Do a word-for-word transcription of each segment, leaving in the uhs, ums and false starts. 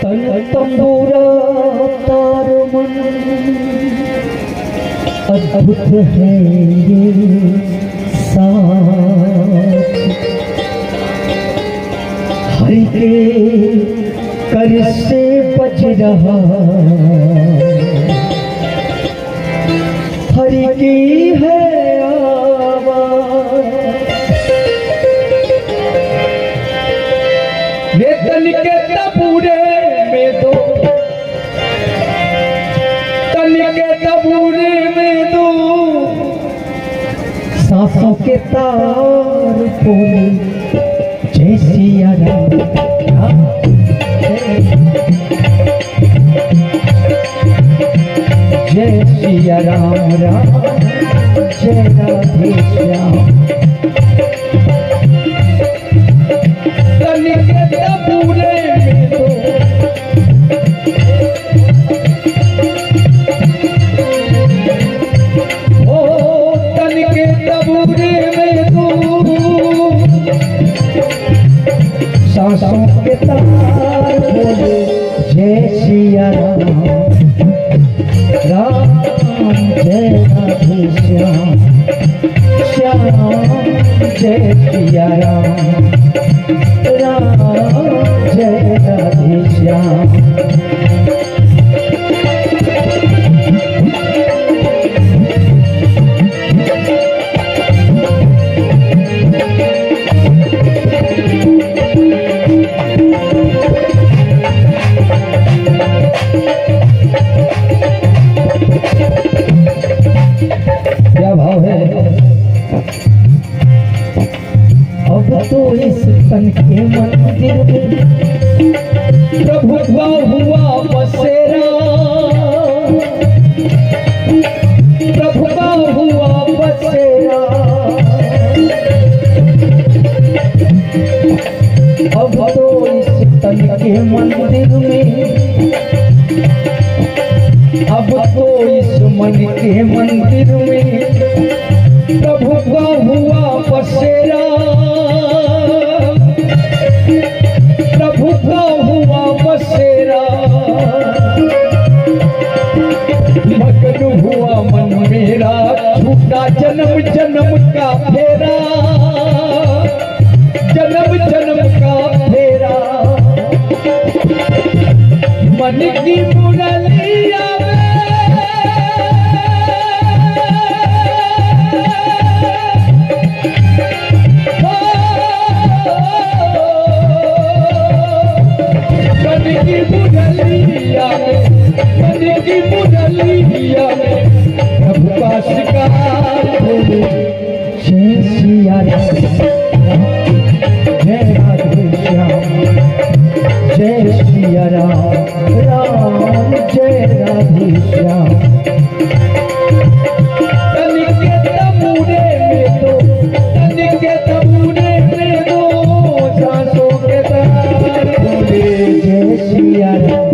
तन तंबूरा तार मन अद्भुत है ये साथ, हरि के कर से बज रहा, हरि की है आवाज। ये तन के तबूरे में दो, तन के तबूरे में दो, सांसों के तार बोले जय सिया राम, जय सिया राम राम, जय राधे श्याम। तन के तबूरे में दो, ओ तन के तबूरे में दो, सांसों के तार बोले जय सिया राम राम, जय राधे श्याम श्याम, जय सिया राम राम, जय राधे श्याम। क्या भाव है? अब तो इस तन के मंदिर में प्रभु का हुआ बसेरा, प्रभु का हुआ बसेरा। अब तो इस तन के मंदिर में, अब तो इस मन के मंदिर में प्रभु का हुआ बसेरा, प्रभु का हुआ बसेरा। मगन हुआ मन मेरा, छूटा जन्म जन्म का फेरा, जन्म जन्म का फेरा। मन की मुरलिया की मुरलिया में, मन की मुरलिया में प्रभु का शिकार बोले जय सिया राम, जय राधे श्याम, जय सिया राम राम, जय राधे श्याम। तन के तबूरे में दो, तन के तबूरे में दो, सांसों के तार बोले जय सिया राम।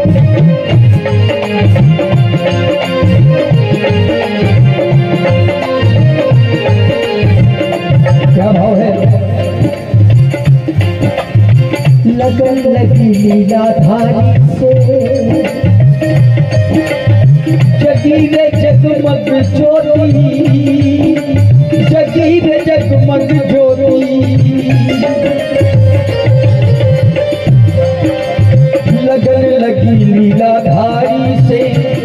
क्या भाव है? लगन लगी लीलाधारी से, जगी रे जगमग ज्योति, जगी रे जगमग ज्योति। लगन लगी लीलाधारी से,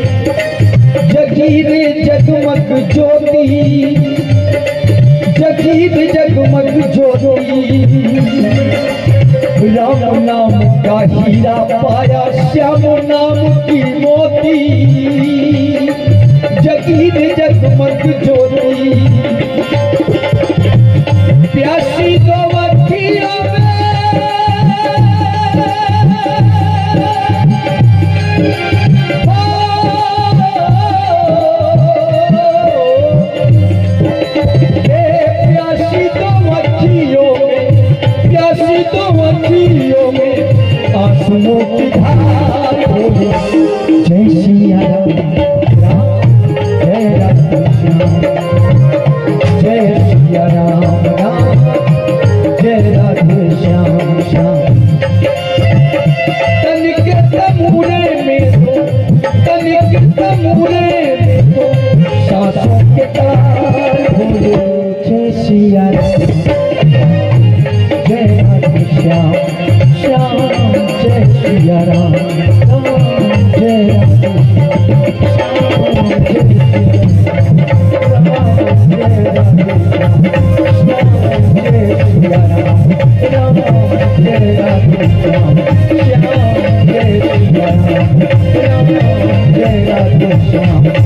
जगी रे जगमग ज्योति, जगी रे जगमग ज्योति। राम नाम का हीरा पाया, श्याम नाम की मोती, जगी रे जगमग ज्योति। प्यासी दो अखियों में, प्यासी दो अखियों में, प्यासी दो अखियों में आंसुओं की धार बोले जय सिया राम, जय राधे श्याम, जय सिया राम राम, जय राधे श्याम श्याम। तन के जय राधे श्याम श्याम जय सिया राम राम जय राधे श्याम